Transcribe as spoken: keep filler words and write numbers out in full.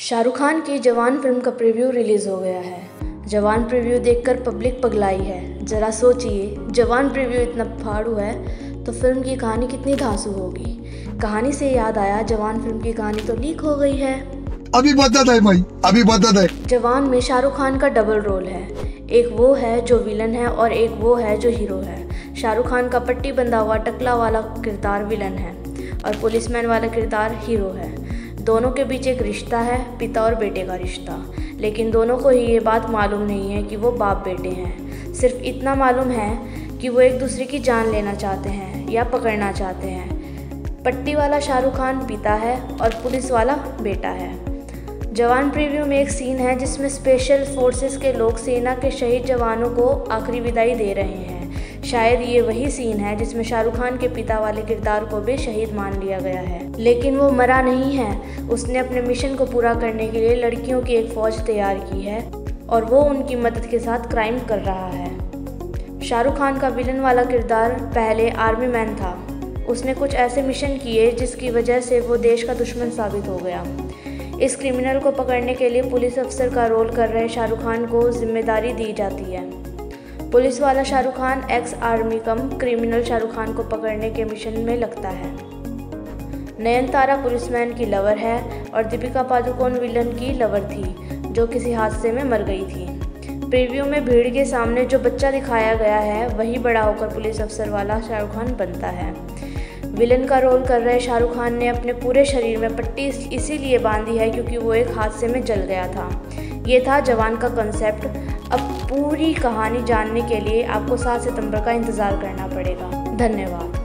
शाहरुख खान की जवान फिल्म का प्रीव्यू रिलीज़ हो गया है। जवान प्रीव्यू देखकर पब्लिक पगलाई है। ज़रा सोचिए, जवान प्रीव्यू इतना फाड़ू है तो फिल्म की कहानी कितनी धांसू होगी। कहानी से याद आया, जवान फिल्म की कहानी तो लीक हो गई है। अभी बता दे भाई, अभी बता दे। जवान में शाहरुख खान का डबल रोल है। एक वो है जो विलन है और एक वो है जो हीरो है। शाहरुख खान का पट्टी बंधा हुआ टकला वाला किरदार विलन है और पुलिसमैन वाला किरदार हीरो है। दोनों के बीच एक रिश्ता है, पिता और बेटे का रिश्ता, लेकिन दोनों को ही ये बात मालूम नहीं है कि वो बाप बेटे हैं। सिर्फ इतना मालूम है कि वो एक दूसरे की जान लेना चाहते हैं या पकड़ना चाहते हैं। पट्टी वाला शाहरुख खान पिता है और पुलिस वाला बेटा है। जवान प्रीव्यू में एक सीन है जिसमें स्पेशल फोर्सेस के लोग सेना के शहीद जवानों को आखिरी विदाई दे रहे हैं। शायद ये वही सीन है जिसमें शाहरुख खान के पिता वाले किरदार को भी शहीद मान लिया गया है, लेकिन वो मरा नहीं है। उसने अपने मिशन को पूरा करने के लिए लड़कियों की एक फौज तैयार की है और वो उनकी मदद के साथ क्राइम कर रहा है। शाहरुख खान का विलन वाला किरदार पहले आर्मी मैन था। उसने कुछ ऐसे मिशन किए जिसकी वजह से वो देश का दुश्मन साबित हो गया। इस क्रिमिनल को पकड़ने के लिए पुलिस अफसर का रोल कर रहे शाहरुख खान को जिम्मेदारी दी जाती है। पुलिस वाला Shahrukh Khan ex army cum criminal Shahrukh Khan को पकड़ने के मिशन में लगता है। नयनतारा पुलिसमैन की लवर है और दीपिका पादुकोण विलन की लवर थी जो किसी हादसे में मर गई थी। प्रीव्यू में भीड़ के सामने जो बच्चा दिखाया गया है वही बड़ा होकर पुलिस अफसर वाला शाहरुख खान बनता है। विलन का रोल कर रहे शाहरुख खान ने अपने पूरे शरीर में पट्टी इसीलिए बांधी है क्योंकि वो एक हादसे में जल गया था। ये था जवान का कंसेप्ट। अब पूरी कहानी जानने के लिए आपको सात सितंबर का इंतज़ार करना पड़ेगा। धन्यवाद।